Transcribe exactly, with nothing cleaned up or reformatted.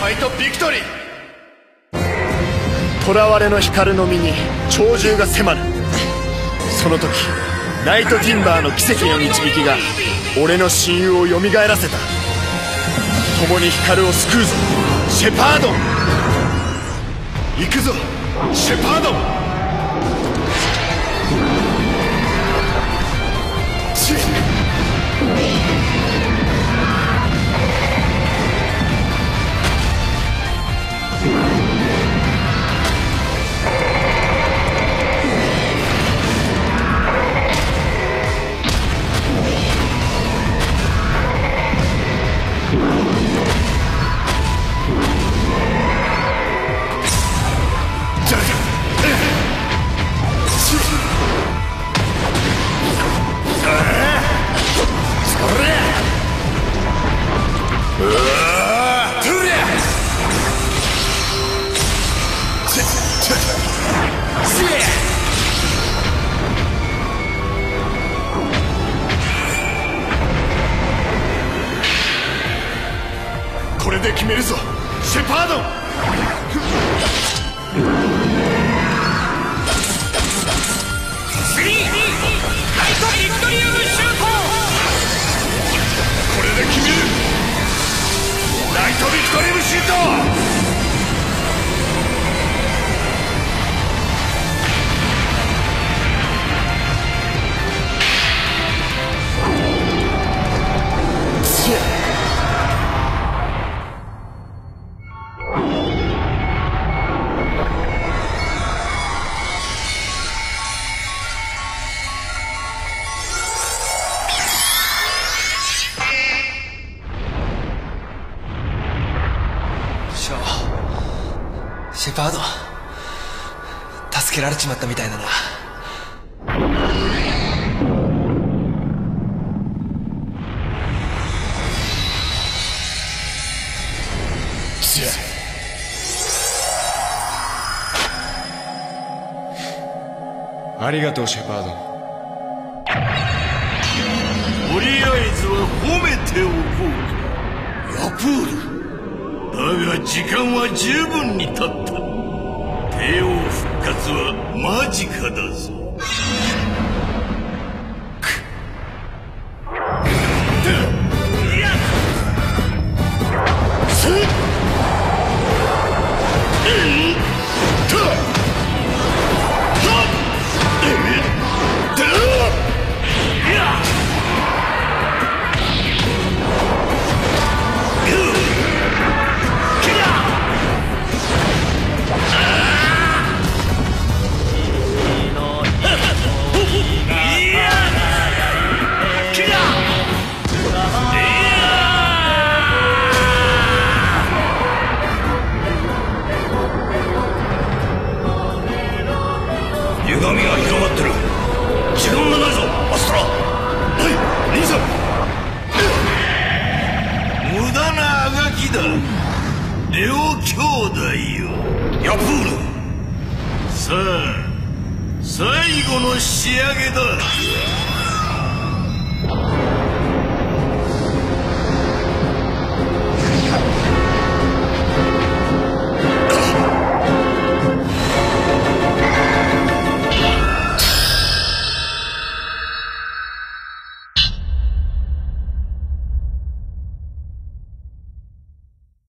ァイトビクトリー。 囚われの光の身に鳥獣が迫る。その時ナイトティンバーの奇跡の導きが俺の親友をよみがえらせた。共に光を救うぞシェパードン。 行くぞシェパードン。チッこれで決めるぞシェパードン。 スリー、ナイトビクトリウムシュート。 これで決めるナイトビクトリウムシュート。 シェパードン助けられちまったみたいだな。 ありがとうシェパードン。 とりあえずは褒めておこう。ヤプールだが時間は十分に経った。帝王復活は間近だぞ。歪みが広がってる。時間がないぞアストラ。はい兄さん。無駄なあがきだレオ兄弟よ。ヤプールさあ最後の仕上げだ。